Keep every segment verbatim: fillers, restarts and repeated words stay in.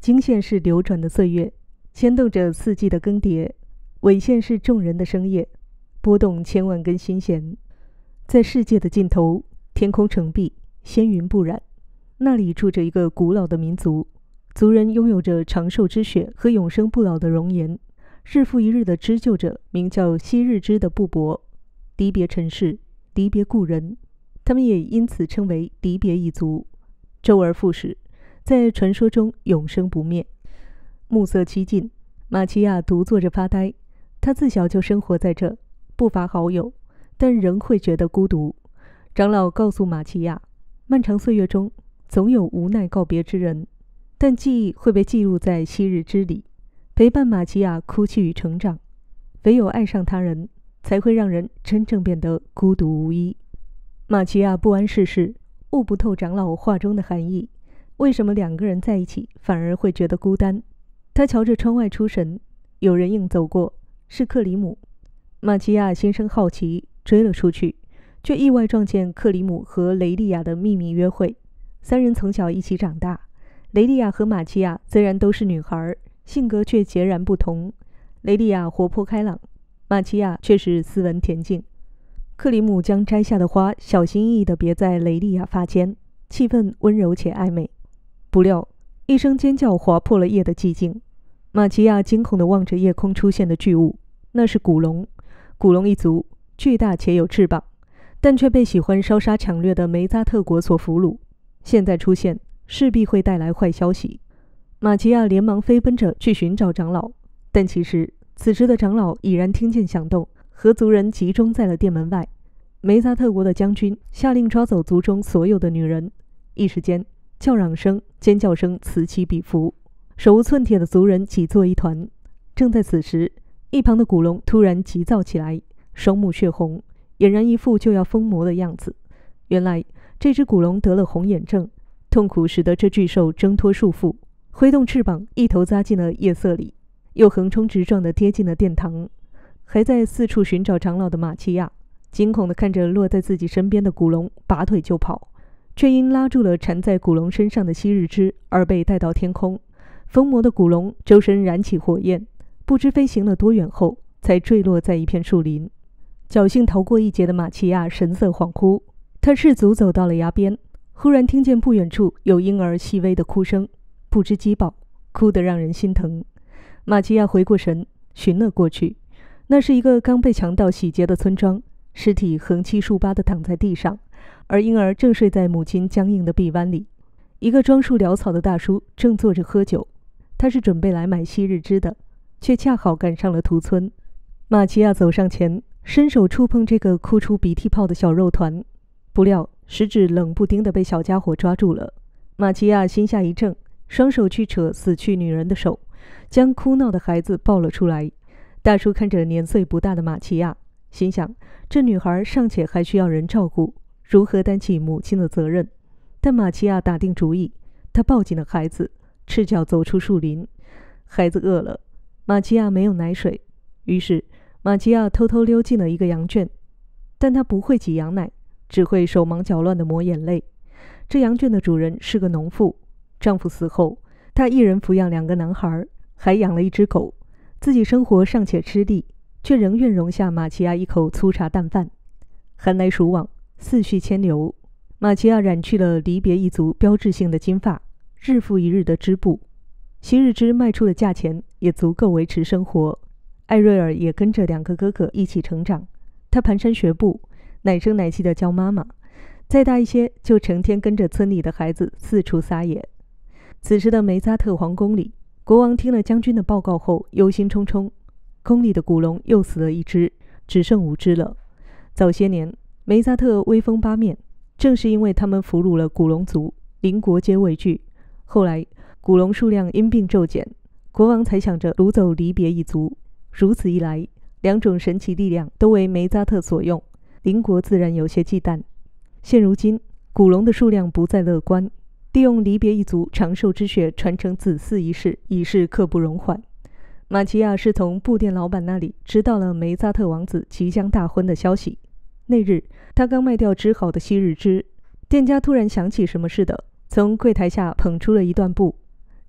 经线是流转的岁月，牵动着四季的更迭；纬线是众人的生业，拨动千万根心弦。在世界的尽头，天空澄碧，仙云不染，那里住着一个古老的民族，族人拥有着长寿之血和永生不老的容颜，日复一日地织就着名叫昔日之的布帛，离别尘世，离别故人，他们也因此称为离别一族。周而复始，在传说中永生不灭。暮色凄尽，玛奇亚独坐着发呆。他自小就生活在这，不乏好友，但仍会觉得孤独。长老告诉玛奇亚，漫长岁月中总有无奈告别之人，但记忆会被记录在昔日之里，陪伴玛奇亚哭泣与成长。唯有爱上他人，才会让人真正变得孤独无依。玛奇亚不谙世事，悟不透长老话中的含义。为什么两个人在一起反而会觉得孤单？他瞧着窗外出神，有人影走过，是克里姆。玛奇亚心生好奇，追了出去，却意外撞见克里姆和雷利亚的秘密约会。三人从小一起长大，雷利亚和玛奇亚虽然都是女孩，性格却截然不同。雷利亚活泼开朗，玛奇亚却是斯文恬静。克里姆将摘下的花小心翼翼地别在雷利亚发间，气氛温柔且暧昧。不料一声尖叫划破了夜的寂静。玛奇亚惊恐地望着夜空出现的巨物，那是古龙。古龙一族巨大且有翅膀，但却被喜欢烧杀抢掠的梅扎特国所俘虏。现在出现势必会带来坏消息。玛奇亚连忙飞奔着去寻找长老，但其实此时的长老已然听见响动，和族人集中在了殿门外。梅扎特国的将军下令抓走族中所有的女人，一时间叫嚷声、尖叫声此起彼伏，手无寸铁的族人挤作一团。正在此时，一旁的古龙突然急躁起来，双目血红，俨然一副就要疯魔的样子。原来这只古龙得了红眼症，痛苦使得这巨兽挣脱束缚，挥动翅膀一头扎进了夜色里，又横冲直撞地跌进了殿堂。还在四处寻找长老的玛奇亚惊恐地看着落在自己身边的古龙，拔腿就跑，却因拉住了缠在古龙身上的昔日之而被带到天空。疯魔的古龙周身燃起火焰，不知飞行了多远后才坠落在一片树林。侥幸逃过一劫的玛奇亚神色恍惚，他赤足走到了崖边，忽然听见不远处有婴儿细微的哭声，不知饥饱，哭得让人心疼。玛奇亚回过神，寻了过去，那是一个刚被强盗洗劫的村庄，尸体横七竖八地躺在地上，而婴儿正睡在母亲僵硬的臂弯里。一个装束潦草的大叔正坐着喝酒，他是准备来买昔日之的，却恰好赶上了屠村。玛奇亚走上前，伸手触碰这个哭出鼻涕泡的小肉团，不料食指冷不丁地被小家伙抓住了。玛奇亚心下一怔，双手去扯死去女人的手，将哭闹的孩子抱了出来。大叔看着年岁不大的玛奇亚，心想这女孩尚且还需要人照顾，如何担起母亲的责任？但玛奇亚打定主意，她抱紧了孩子，赤脚走出树林。孩子饿了，玛奇亚没有奶水，于是玛奇亚偷偷溜进了一个羊圈，但她不会挤羊奶，只会手忙脚乱地抹眼泪。这羊圈的主人是个农妇，丈夫死后，她一人抚养两个男孩，还养了一只狗，自己生活尚且吃力，却仍愿容下玛奇亚一口粗茶淡饭。寒来暑往，思绪牵流，玛奇亚染去了离别一族标志性的金发，日复一日的织布。昔日之卖出的价钱也足够维持生活。艾瑞尔也跟着两个哥哥一起成长，他蹒跚学步，奶声奶气地叫妈妈，再大一些就成天跟着村里的孩子四处撒野。此时的梅扎特皇宫里，国王听了将军的报告后忧心忡忡，宫里的古龙又死了一只，只剩五只了。早些年梅扎特威风八面，正是因为他们俘虏了古龙族，邻国皆畏惧。后来古龙数量因病骤减，国王才想着掳走离别一族。如此一来，两种神奇力量都为梅扎特所用，邻国自然有些忌惮。现如今古龙的数量不再乐观，利用离别一族长寿之血传承子嗣一事已是刻不容缓。玛奇亚是从布店老板那里知道了梅扎特王子即将大婚的消息。那日他刚卖掉织好的昔日织，店家突然想起什么似的，从柜台下捧出了一段布，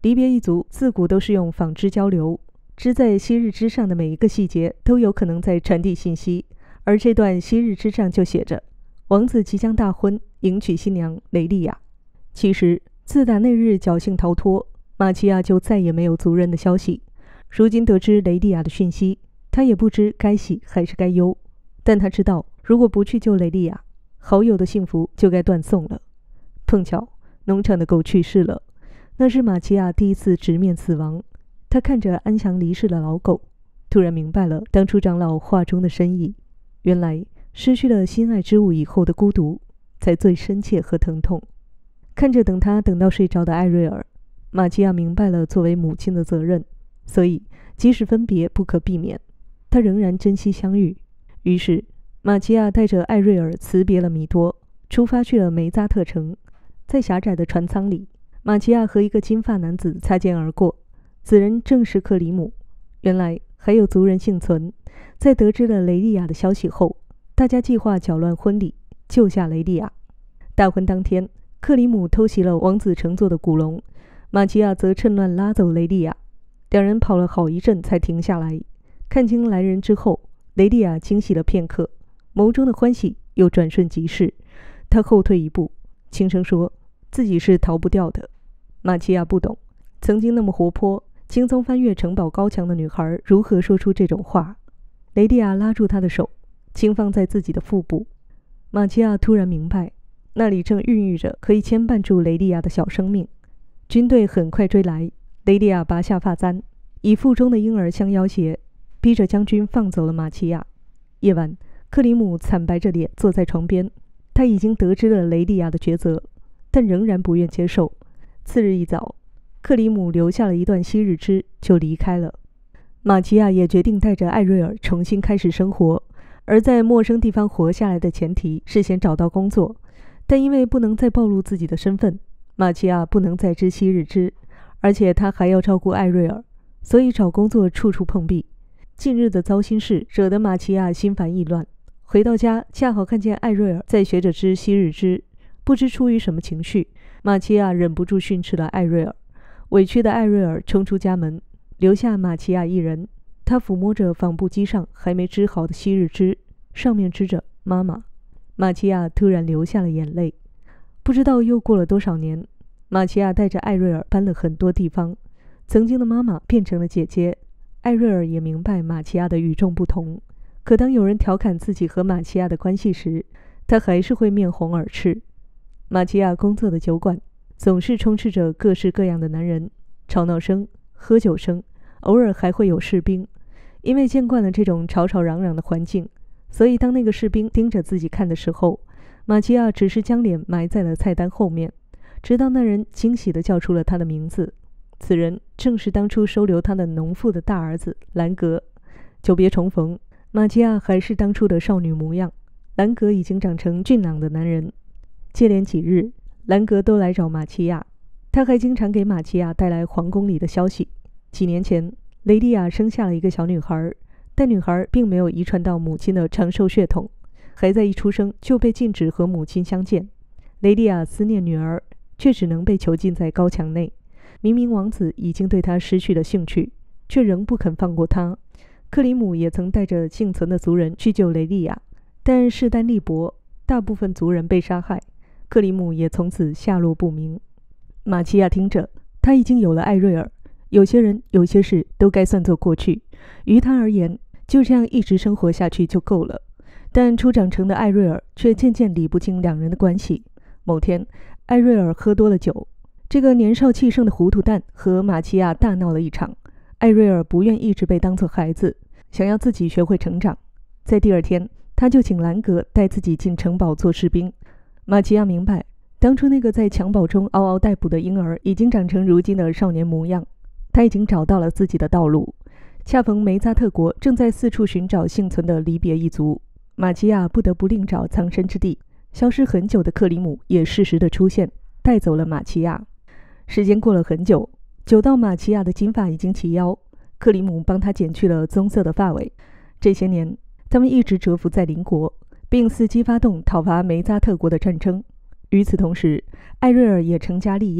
离别一族自古都是用纺织交流，织在昔日之上的每一个细节都有可能在传递信息。而这段昔日之上就写着，王子即将大婚，迎娶新娘雷利亚。其实自打那日侥幸逃脱，马奇亚就再也没有族人的消息。如今得知雷利亚的讯息，他也不知该喜还是该忧。但他知道，如果不去救雷利亚，好友的幸福就该断送了。碰巧农场的狗去世了，那是马奇亚第一次直面死亡。他看着安详离世的老狗，突然明白了当初长老话中的深意。原来失去了心爱之物以后的孤独才最深切和疼痛。看着等他等到睡着的艾瑞尔，马奇亚明白了作为母亲的责任，所以即使分别不可避免，他仍然珍惜相遇。于是马奇亚带着艾瑞尔辞别了米多，出发去了梅扎特城。在狭窄的船舱里，马奇亚和一个金发男子擦肩而过，此人正是克里姆。原来还有族人幸存。在得知了雷利亚的消息后，大家计划搅乱婚礼，救下雷利亚。大婚当天，克里姆偷袭了王子乘坐的古龙，马奇亚则趁乱拉走雷利亚。两人跑了好一阵才停下来。看清来人之后，雷利亚惊喜了片刻，眸中的欢喜又转瞬即逝。他后退一步，轻声说自己是逃不掉的。马奇亚不懂，曾经那么活泼轻松翻越城堡高墙的女孩如何说出这种话。雷利亚拉住他的手，轻放在自己的腹部。马奇亚突然明白，那里正孕育着可以牵绊住雷利亚的小生命。军队很快追来，雷利亚拔下发簪，以腹中的婴儿相要挟，逼着将军放走了马奇亚。夜晚，克里姆惨白着脸坐在床边，他已经得知了雷利亚的抉择，但仍然不愿接受。次日一早，克里姆留下了一段昔日之，就离开了。马奇亚也决定带着艾瑞尔重新开始生活，而在陌生地方活下来的前提是先找到工作。但因为不能再暴露自己的身份，马奇亚不能再知昔日之，而且他还要照顾艾瑞尔，所以找工作处处碰壁。近日的糟心事惹得马奇亚心烦意乱，回到家恰好看见艾瑞尔在学着织昔日之，不知出于什么情绪，马奇亚忍不住训斥了艾瑞尔。委屈的艾瑞尔冲出家门，留下马奇亚一人。他抚摸着纺布机上还没织好的昔日之，上面织着妈妈。马奇亚突然流下了眼泪。不知道又过了多少年，马奇亚带着艾瑞尔搬了很多地方，曾经的妈妈变成了姐姐。艾瑞尔也明白马奇亚的与众不同，可当有人调侃自己和马奇亚的关系时，他还是会面红耳赤。马奇亚工作的酒馆总是充斥着各式各样的男人，吵闹声、喝酒声，偶尔还会有士兵。因为见惯了这种吵吵嚷嚷的环境，所以当那个士兵盯着自己看的时候，马奇亚只是将脸埋在了菜单后面，直到那人惊喜地叫出了他的名字。此人正是当初收留他的农妇的大儿子兰格。久别重逢，马奇亚还是当初的少女模样，兰格已经长成俊朗的男人。接连几日，兰格都来找马奇亚，他还经常给马奇亚带来皇宫里的消息。几年前，雷利亚生下了一个小女孩，但女孩并没有遗传到母亲的长寿血统，孩子一出生就被禁止和母亲相见。雷利亚思念女儿，却只能被囚禁在高墙内。明明王子已经对她失去了兴趣，却仍不肯放过她。克里姆也曾带着幸存的族人去救雷利亚，但势单力薄，大部分族人被杀害，克里姆也从此下落不明。马奇亚听着，他已经有了艾瑞尔，有些人有些事都该算作过去，于他而言，就这样一直生活下去就够了。但初长成的艾瑞尔却渐渐理不清两人的关系。某天，艾瑞尔喝多了酒，这个年少气盛的糊涂蛋和马奇亚大闹了一场。艾瑞尔不愿一直被当作孩子，想要自己学会成长。在第二天，他就请兰格带自己进城堡做士兵。马奇亚明白，当初那个在襁褓中嗷嗷待哺的婴儿已经长成如今的少年模样，他已经找到了自己的道路。恰逢梅扎特国正在四处寻找幸存的离别一族，马奇亚不得不另找藏身之地。消失很久的克里姆也适时的出现，带走了马奇亚。时间过了很久，久到马奇亚的金发已经齐腰，克里姆帮他剪去了棕色的发尾。这些年，他们一直蛰伏在邻国，并伺机发动讨伐梅扎特国的战争。与此同时，艾瑞尔也成家立业，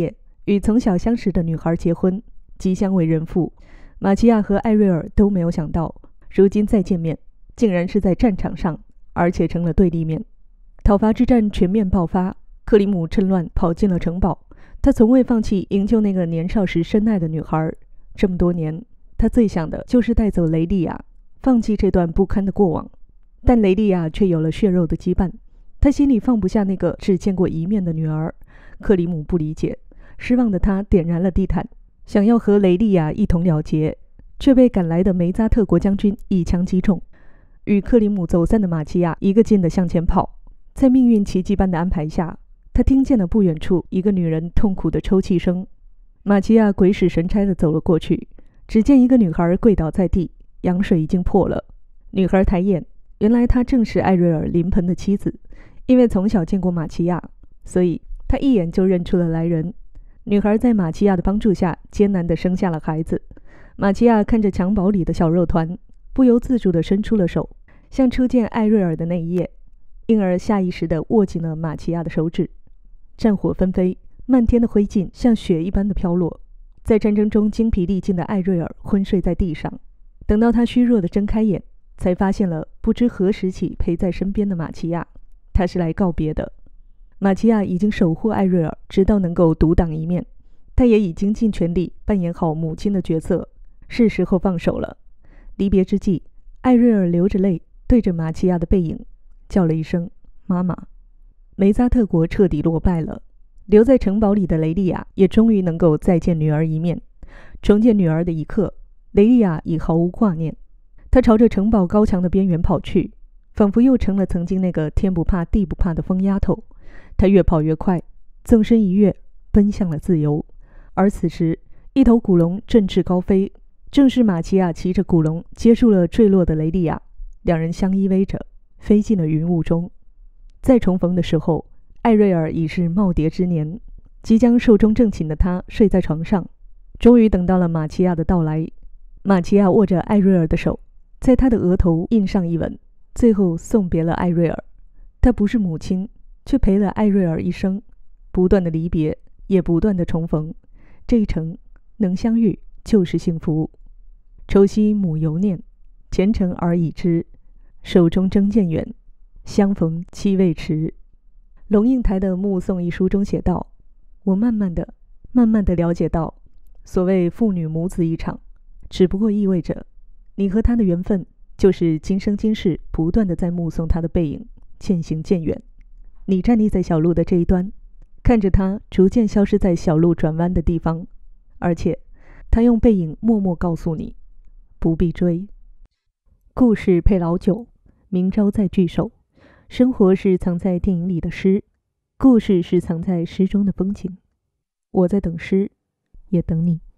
与从小相识的女孩结婚，即将为人父。马奇亚和艾瑞尔都没有想到，如今再见面，竟然是在战场上，而且成了对立面。讨伐之战全面爆发，克里姆趁乱跑进了城堡。他从未放弃营救那个年少时深爱的女孩。这么多年，他最想的就是带走雷利亚，放弃这段不堪的过往。但雷利亚却有了血肉的羁绊，他心里放不下那个只见过一面的女儿。克里姆不理解，失望的他点燃了地毯，想要和雷利亚一同了结，却被赶来的梅扎特国将军一枪击中。与克里姆走散的马奇亚一个劲地向前跑，在命运奇迹般的安排下，他听见了不远处一个女人痛苦的抽泣声。马奇亚鬼使神差地走了过去，只见一个女孩跪倒在地，羊水已经破了。女孩抬眼，原来她正是艾瑞尔临盆的妻子。因为从小见过马奇亚，所以她一眼就认出了来人。女孩在马奇亚的帮助下艰难地生下了孩子。马奇亚看着襁褓里的小肉团，不由自主地伸出了手，像初见艾瑞尔的那一夜，婴儿下意识地握紧了马奇亚的手指。战火纷飞，漫天的灰烬像雪一般的飘落。在战争中精疲力尽的艾瑞尔昏睡在地上，等到他虚弱地睁开眼，才发现了不知何时起陪在身边的马奇亚。他是来告别的。马奇亚已经守护艾瑞尔，直到能够独当一面。他也已经尽全力扮演好母亲的角色，是时候放手了。离别之际，艾瑞尔流着泪对着马奇亚的背影叫了一声妈妈。梅扎特国彻底落败了，留在城堡里的雷利亚也终于能够再见女儿一面。重见女儿的一刻，雷利亚已毫无挂念。她朝着城堡高墙的边缘跑去，仿佛又成了曾经那个天不怕地不怕的疯丫头。她越跑越快，纵身一跃，奔向了自由。而此时，一头古龙振翅高飞，正是马奇亚骑着古龙接住了坠落的雷利亚，两人相依偎着，飞进了云雾中。再重逢的时候，艾瑞尔已是耄耋之年，即将寿终正寝的他睡在床上，终于等到了马奇亚的到来。马奇亚握着艾瑞尔的手，在他的额头印上一吻，最后送别了艾瑞尔。他不是母亲，却陪了艾瑞尔一生，不断的离别，也不断的重逢。这一程能相遇就是幸福。愁夕母犹念，前程而已之。手中征渐远，相逢期未迟。龙应台的《目送》一书中写道：我慢慢的、慢慢的了解到，所谓父女母子一场，只不过意味着你和他的缘分，就是今生今世不断的在目送他的背影渐行渐远。你站立在小路的这一端，看着他逐渐消失在小路转弯的地方，而且他用背影默默告诉你，不必追。故事配老酒，明朝在句首。生活是藏在电影里的诗，故事是藏在诗中的风景。我在等诗，也等你。